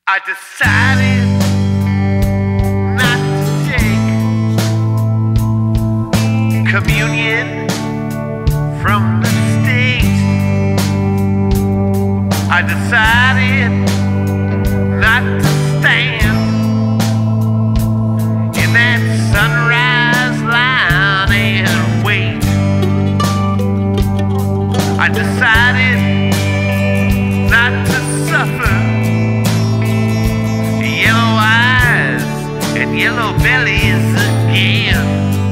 I decided not to take communion from the state. I decided not to stand in that sunrise line and wait. I decided not to suffer yellow eyes and yellow bellies again.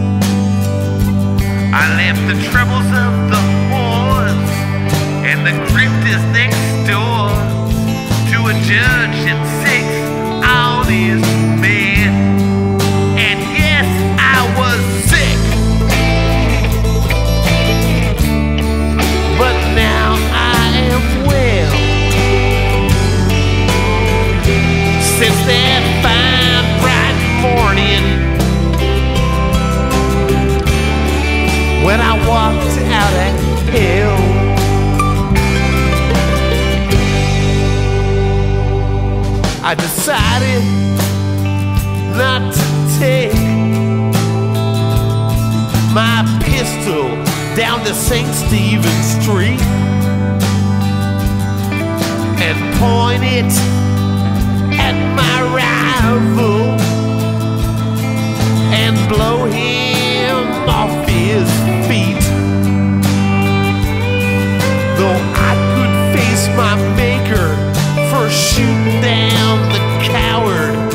I left the troubles of the whores and the grifters next door to a judge and 6 honest men. And yes, I was sick, but now I am well. Since that fine bright morning when I walked out of hell, I decided not to take my pistol down to St. Stephen's Street and point it at my rival and blow him off his feet. Though I could face my maker for shooting down the coward